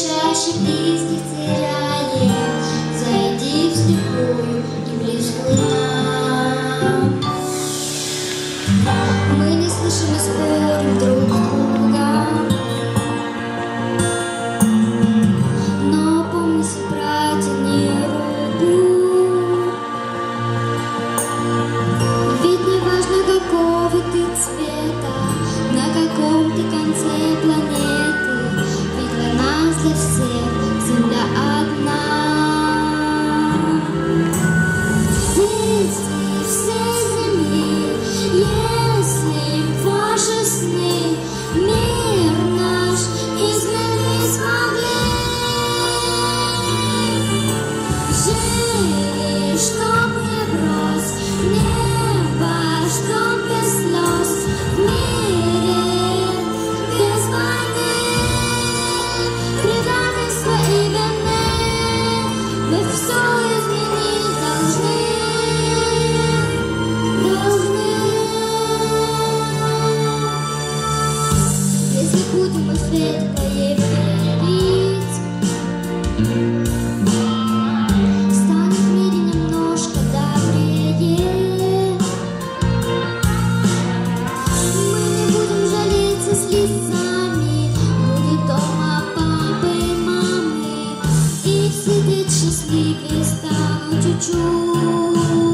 чаще близких теряем, зайди вслепую и близкую нам. Мы не слышим и спорим друг с другом, но помните, братья, не руку. Ведь не важно, какого ты цвета, на каком ты конце планеты, ведь для нас, для всех земля одна. Дети всей земли, если ваши сны мир наш изменить смогли, жили, чтоб не брось, небо, чтоб без слез, в мире без войны, предательства и вины, мы все изменить должны. Если будем мы в светлое верить, станет в мире немножко добрее. Мы не будем жалеться слезами, будет дома папы и мамы, и все дети счастливее станут чуть-чуть.